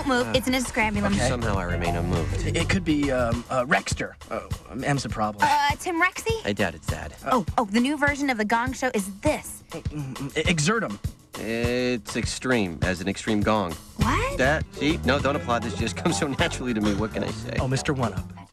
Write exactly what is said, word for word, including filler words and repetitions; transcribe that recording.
Don't move. It's an escrambulum. Okay. Somehow I remain unmoved. It could be um, uh, Rexter. Oh, M's the problem. Uh, Tim Rexy? I doubt it's that. Oh, oh, the new version of the Gong Show is this. Exertum. It's extreme, as an extreme gong. What? That, see? No, don't applaud. This just comes so naturally to me. What can I say? Oh, Mister One-Up.